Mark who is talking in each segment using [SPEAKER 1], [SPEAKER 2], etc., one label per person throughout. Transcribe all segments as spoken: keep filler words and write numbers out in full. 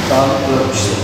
[SPEAKER 1] Dağınıklı işte.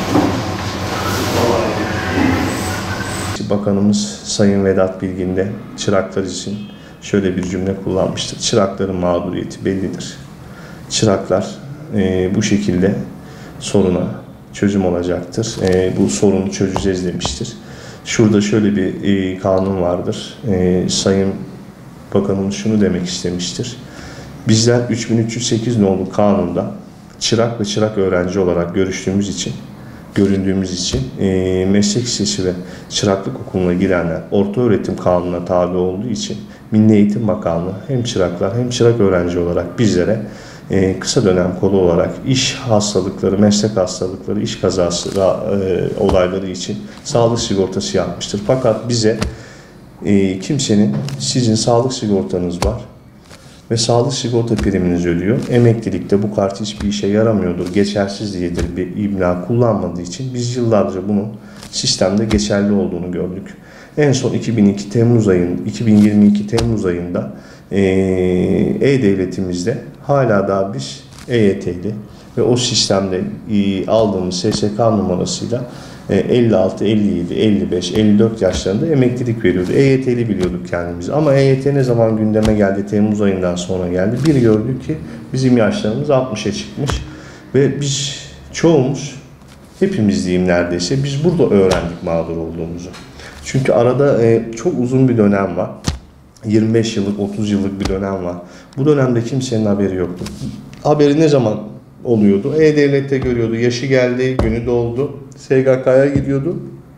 [SPEAKER 2] Bakanımız Sayın Vedat Bilgin de çıraklar için şöyle bir cümle kullanmıştır. Çırakların mağduriyeti bellidir. Çıraklar e, bu şekilde soruna çözüm olacaktır. E, bu sorunu çözeceğiz demiştir. Şurada şöyle bir e, kanun vardır. E, Sayın Bakanımız şunu demek istemiştir. Bizler üç bin üç yüz sekiz nolu kanunda çırak ve çırak öğrenci olarak görüştüğümüz için, göründüğümüz için e, meslek lisesi ve çıraklık okuluna girenler ortaöğretim kanununa tabi olduğu için Milli Eğitim Bakanlığı hem çıraklar hem çırak öğrenci olarak bizlere e, kısa dönem kolu olarak iş hastalıkları, meslek hastalıkları, iş kazası e, olayları için sağlık sigortası yapmıştır. Fakat bize e, kimsenin sizin sağlık sigortanız var ve sağlık sigorta priminizi ödüyor. Emeklilikte bu kart hiçbir işe yaramıyordur, geçersiz diyedir bir imla kullanmadığı için biz yıllarca bunun sistemde geçerli olduğunu gördük. En son iki bin iki Temmuz ayında, iki bin yirmi iki Temmuz ayında E-Devletimizde hala daha biz E Y T'li ve o sistemde aldığımız S S K numarasıyla elli altı, elli yedi, elli beş, elli dört yaşlarında emeklilik veriyordu. E Y T'li biliyorduk kendimizi. Ama E Y T ne zaman gündeme geldi? Temmuz ayından sonra geldi. Bir gördük ki bizim yaşlarımız altmışa çıkmış. Ve biz çoğumuz, hepimiz diyeyim neredeyse, biz burada öğrendik mağdur olduğumuzu. Çünkü arada e, çok uzun bir dönem var. yirmi beş yıllık, otuz yıllık bir dönem var. Bu dönemde kimsenin haberi yoktu. Haberi ne zaman oluyordu? E-Devlet'te görüyordu. Yaşı geldi, günü doldu. S G K'ya gidiyordu.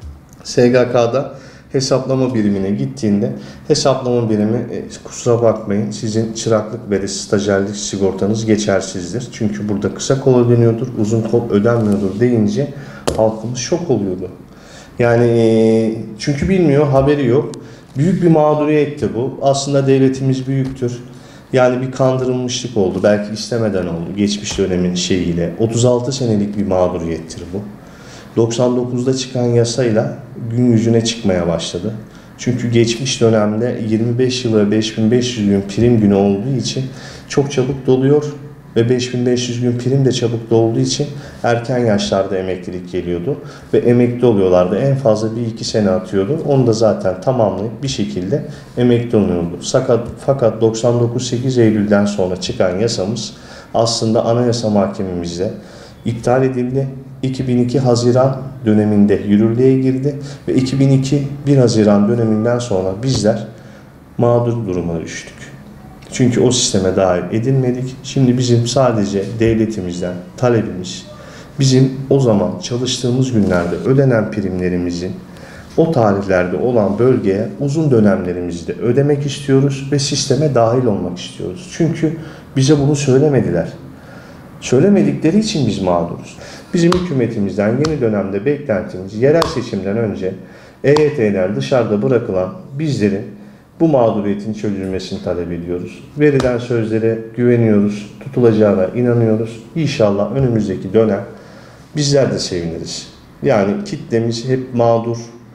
[SPEAKER 2] S G K'da hesaplama birimine gittiğinde hesaplama birimi e, kusura bakmayın sizin çıraklık ve stajyerlik sigortanız geçersizdir. Çünkü burada kısa kol ödeniyordur, uzun kol ödenmiyordur deyince halkımız şok oluyordu. Yani e, çünkü bilmiyor, haberi yok. Büyük bir mağduriyetti bu. Aslında devletimiz büyüktür. Yani bir kandırılmışlık oldu. Belki istemeden oldu. Geçmiş dönemin şeyiyle. otuz altı senelik bir mağduriyettir bu. doksan dokuzda çıkan yasayla gün yüzüne çıkmaya başladı. Çünkü geçmiş dönemde yirmi beş yılı beş bin beş yüz gün prim günü olduğu için çok çabuk doluyor ve beş bin beş yüz gün prim de çabuk dolduğu için erken yaşlarda emeklilik geliyordu ve emekli oluyorlardı. En fazla bir iki sene atıyordu. Onu da zaten tamamlayıp bir şekilde emekli oluyordu. Fakat, fakat doksan dokuz sekiz Eylül'den sonra çıkan yasamız aslında Anayasa Mahkememizde iptal edildi. iki bin iki Haziran döneminde yürürlüğe girdi ve iki bin iki bir Haziran döneminden sonra bizler mağdur duruma düştük. Çünkü o sisteme dahil edilmedik. Şimdi bizim sadece devletimizden talebimiz, bizim o zaman çalıştığımız günlerde ödenen primlerimizin o tarihlerde olan bölgeye uzun dönemlerimizi de ödemek istiyoruz ve sisteme dahil olmak istiyoruz. Çünkü bize bunu söylemediler. Söylemedikleri için biz mağduruz. Bizim hükümetimizden yeni dönemde beklentimiz yerel seçimden önce E Y T'ler dışarıda bırakılan bizlerin bu mağduriyetin çözülmesini talep ediyoruz. Verilen sözlere güveniyoruz, tutulacağına inanıyoruz. İnşallah önümüzdeki dönem bizler de seviniriz. Yani kitlemiz hep mağdur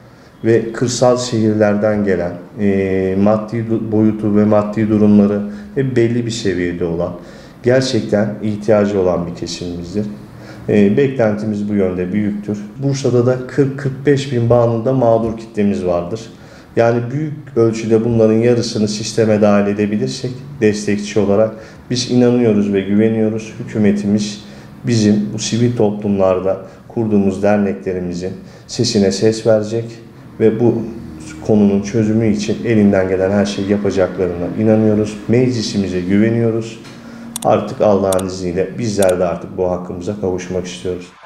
[SPEAKER 2] ve kırsal şehirlerden gelen, e, maddi boyutu ve maddi durumları hep belli bir seviyede olan, gerçekten ihtiyacı olan bir kesimimizdir. E, beklentimiz bu yönde büyüktür. Bursa'da da kırk kırk beş bin bağında mağdur kitlemiz vardır. Yani büyük ölçüde bunların yarısını sisteme dahil edebilirsek destekçi olarak biz inanıyoruz ve güveniyoruz. Hükümetimiz bizim bu sivil toplumlarda kurduğumuz derneklerimizin sesine ses verecek ve bu konunun çözümü için elinden gelen her şeyi yapacaklarına inanıyoruz. Meclisimize güveniyoruz. Artık Allah'ın izniyle bizler de artık bu hakkımıza kavuşmak istiyoruz.